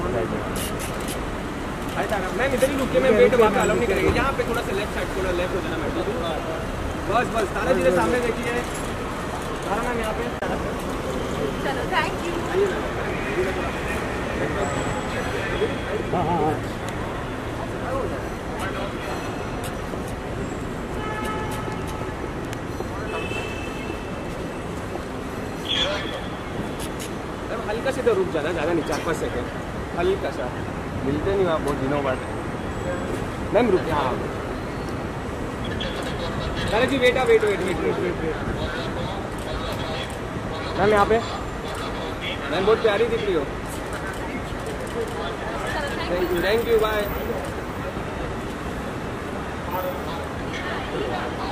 Ma'am इधर ही रुक के मैं वेट वहाँ पे अलाउ नहीं करेंगे। यहाँ पे थोड़ा सा लेफ्ट साइड, थोड़ा लेफ्ट हो जाना मैम। बस बस तारा जी सामने देखिए, तारा मैम यहाँ पे। चलो थैंक यू। हाँ हाँ हाँ हल्का से तो रुक जाना, ज़्यादा नहीं, 4-5 सेकेंड हल्का सा। मिलते नहीं आप बहुत दिनों बाद। मैम रुकिए। हाँ चलो जी, wait wait wait wait wait wait wait ma'am यहाँ पे। मैम बहुत प्यारी दिख रही हो। Thank you bye.